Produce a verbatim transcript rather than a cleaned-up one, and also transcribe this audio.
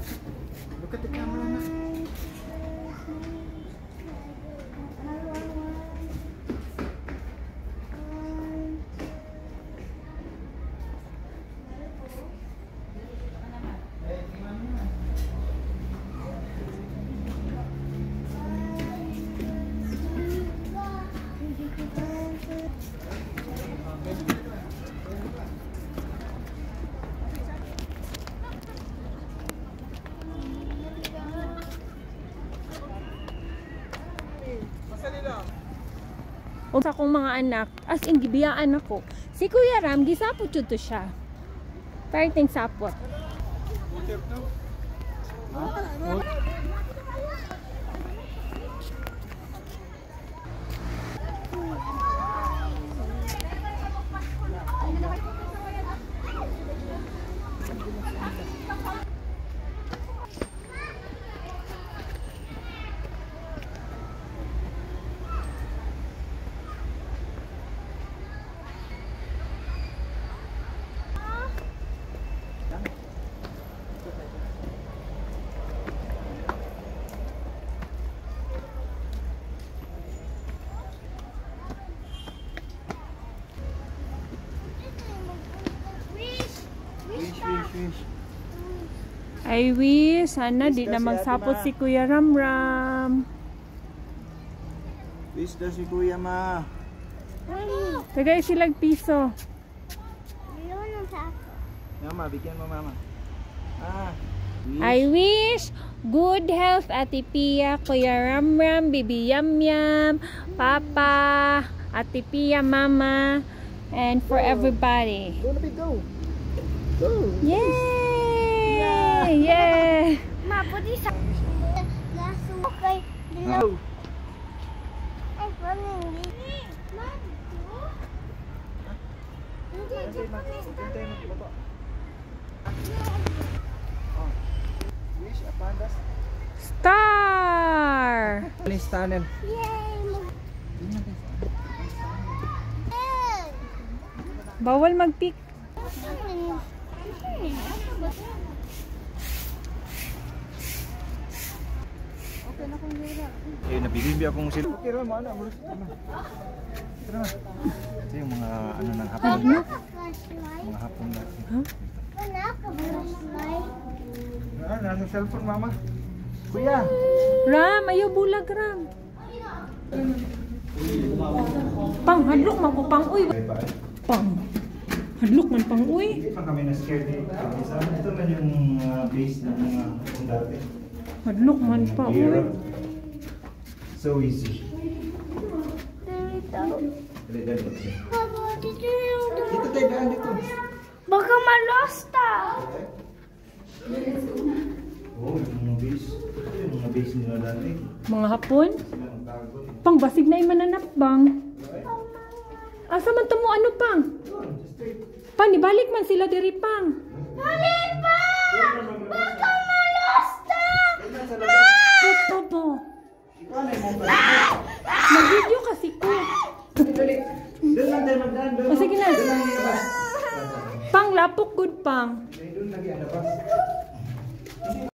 Look at the camera na. O sa akong mga anak, as in gibiyaan ako. Si Kuya Ram, gisapot yun to siya. Parting sapot. I wish, sana di na magsapot si Kuya Ram Ram. Wish daw si Kuya Ma. Tagay silang piso. Mama, bigyan mo mama. Ah, wish. I wish good health Ate Pia, Kuya Ram Ram, Bibi Yam Yam, Papa, Ate Pia, Mama, and for everybody. Go na go. Go. Yay! Yeah! Ma, pwede sa laso kay Go. Ay, paano hindi? Ma, hindi, Japanese na. Wish a pandas. Star! Please tunnel. Yay! Bawal mag-pick. Eh, nabibibi akong sila. Okay, Rama, ano? Tara na. Ito yung mga ano ng hapon. Mga hapon na. Wala ka flashlight. Ah, nasa cellphone, mama. Kuya. Ram, ayaw bulag, Ram. Pang, hadlok man ko, pang, uy. Pang. Hadlok man, pang, uy. Hindi pa kami na-scared dito. Ito na yung uh, base ng mga hapon dati. Hadlok man pa, uy. So easy. Dito. Dali, dali, dali. Dito yung Dito tayo daan dito. baka malosta. Oh, yung mga base. Ito yung mga base nila dati. Mga hapon? Sila ng tago. Pang, basig na imananap, bang. Asa man tamo ano, pang? Pang, ibalik man sila diri, pang. Malipa! Baka malosta! Ito po. Mag-video kasi ko. Doon lang tayo magdaan. Doon O, sige na. lang yung labas. Pang, lapok good, pang. Doon lagi ang labas.